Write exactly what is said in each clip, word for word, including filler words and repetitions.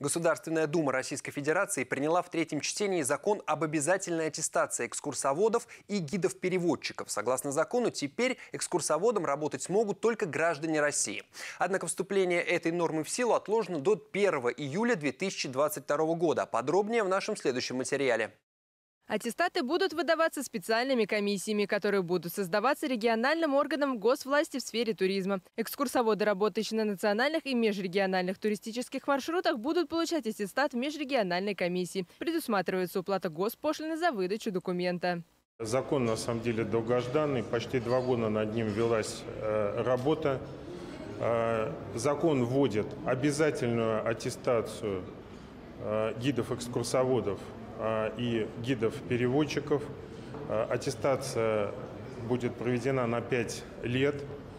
Государственная дума Российской Федерации приняла в третьем чтении закон об обязательной аттестации экскурсоводов и гидов-переводчиков. Согласно закону, теперь экскурсоводом работать смогут только граждане России. Однако вступление этой нормы в силу отложено до первого июля две тысячи двадцать второго года. Подробнее в нашем следующем материале. Аттестаты будут выдаваться специальными комиссиями, которые будут создаваться региональным органом госвласти в сфере туризма. Экскурсоводы, работающие на национальных и межрегиональных туристических маршрутах, будут получать аттестат в межрегиональной комиссии. Предусматривается уплата госпошлины за выдачу документа. Закон на самом деле долгожданный. Почти два года над ним велась э, работа. Э, закон вводит обязательную аттестацию э, гидов-экскурсоводов и гидов-переводчиков. Аттестация будет проведена на пять лет.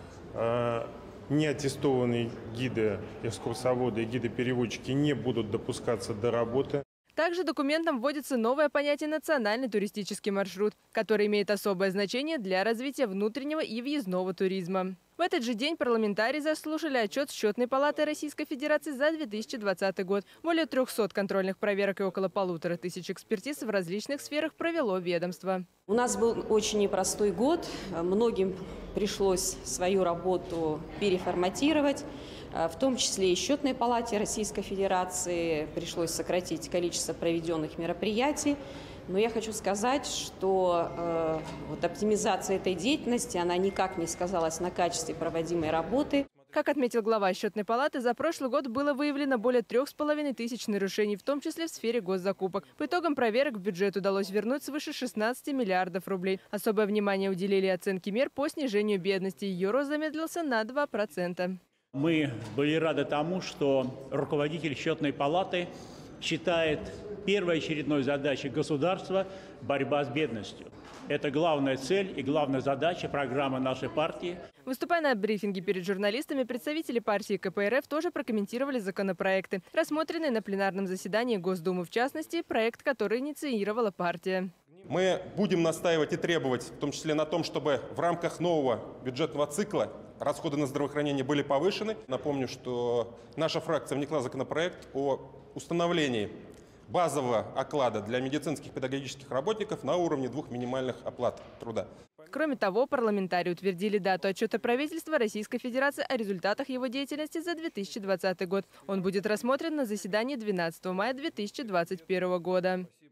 Неаттестованные гиды, экскурсоводы и гиды-переводчики не будут допускаться до работы. Также документом вводится новое понятие «национальный туристический маршрут», который имеет особое значение для развития внутреннего и въездного туризма. В этот же день парламентарии заслушали отчет Счетной палаты Российской Федерации за две тысячи двадцатый год. Более трёхсот контрольных проверок и около полутора тысяч экспертиз в различных сферах провело ведомство. У нас был очень непростой год. Многим пришлось свою работу переформатировать. В том числе и Счетной палате Российской Федерации пришлось сократить количество проведенных мероприятий. Но я хочу сказать, что э, вот оптимизация этой деятельности, она никак не сказалась на качестве проводимой работы. Как отметил глава Счетной палаты, за прошлый год было выявлено более трех с половиной тысяч нарушений, в том числе в сфере госзакупок. По итогам проверок в бюджет удалось вернуть свыше шестнадцати миллиардов рублей. Особое внимание уделили оценке мер по снижению бедности. Ее рост замедлился на два процента. Мы были рады тому, что руководитель Счетной палаты считает первой очередной задачей государства борьба с бедностью. Это главная цель и главная задача программы нашей партии. Выступая на брифинге перед журналистами, представители партии ка пэ эр эф тоже прокомментировали законопроекты, рассмотренные на пленарном заседании Госдумы, в частности, проект, который инициировала партия. Мы будем настаивать и требовать, в том числе на том, чтобы в рамках нового бюджетного цикла расходы на здравоохранение были повышены. Напомню, что наша фракция внесла законопроект о установлении базового оклада для медицинских педагогических работников на уровне двух минимальных оплат труда. Кроме того, парламентарии утвердили дату отчета правительства Российской Федерации о результатах его деятельности за две тысячи двадцатый год. Он будет рассмотрен на заседании двенадцатого мая две тысячи двадцать первого года.